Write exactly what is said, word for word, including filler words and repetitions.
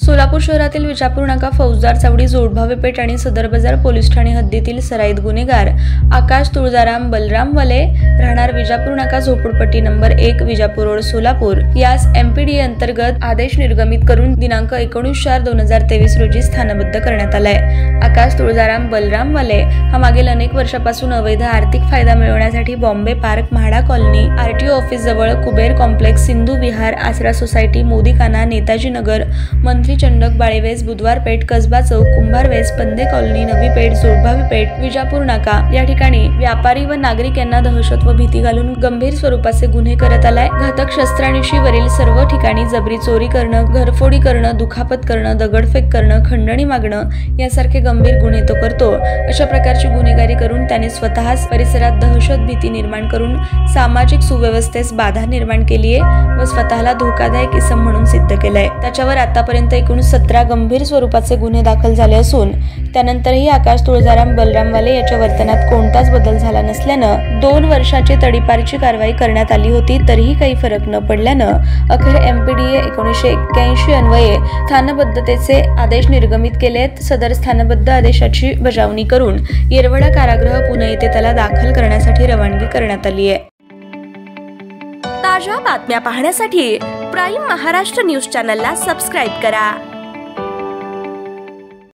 सोलापूर शहरातील विजापूर नाका, फौजदार चावडी, जोडभावे पेठ आणि सदर बाजार पोलीस ठाणे हद्दीतील सराईत गुन्हेगार आकाश तुळजाराम बलराम वले राहणार विजापूर नाका, झोपडपट्टी नंबर एक, विजापूर रोड, सोलापूर यास एमपीडीए अंतर्गत आदेश निर्गमित करून दिनांक एकोणीस चार दोन हजार तेवीस रोजी स्थानबद्ध करण्यात आलाय। आकाश तुळजाराम बलराम वले हा मागील अनेक वर्षापासून अवैध आर्थिक फायदा मिळवण्यासाठी Bombay park, MHADA colony, RTO office जवळ, कुबेर कॉम्प्लेक्स, सिंधू विहार, आसरा सोसायटी, मोदीखाना, नेताजी नगर, मंत्री चंडक, बाळेवेस, बुधवार पेठ, कसबा चौक, कुंभारवेस, पंदे कॉलनी, नवी पेठ, जोडभावी पेठ, विजापूर नाका या ठिकाणी व्यापारी व नागरिक यांना दहशत व भीती घालून गंभीर स्वरूपाचे गुन्हे करत आलाय। घातक शस्त्रांशी वरील सर्व ठिकाणी जबरी चोरी करणं, घरफोडी करणं, दुखापत करणं, दगडफेक करणं, खंडणी मागणं यासारखे गंभीर गुन्हे तो करतो। अशा प्रकारची गुन्हेगारी करून त्याने स्वतःच परिसरात दहशत भीती निर्माण करून सामाजिक सुव्यवस्थेस बाधा निर्माण केली आहे व स्वतःला धोकादायक इसम म्हणून सिद्ध केलंय। त्याच्यावर आतापर्यंत एकूण सतरा गंभीर स्वरूपाचे गुन्हे दाखल झाले असून त्यानंतरही आकाश तुळजाराम बलराम वले याच्या वर्तनात कोणताच बदल झाला नसल्यानं दोन वर्षाची तडीपारीची कारवाई करण्यात आली होती, तरीही काही फरक न पडल्यानं अखेर एमपीडीए एकोणीसशे एक्क्याऐंशी अन्वये स्थानबद्धतेचे आदेश निर्गमित केलेत। सदर स्थानबद्ध आदेशाची बजावणी करून येरवडा कारागृह पुणे येथे त्याला दाखल करण्यासाठी रवानगी करण्यात आली आहे। ताज्या बातम्या पाहण्यासाठी प्राईम महाराष्ट्र न्यूज चॅनलला सबस्क्राईब करा।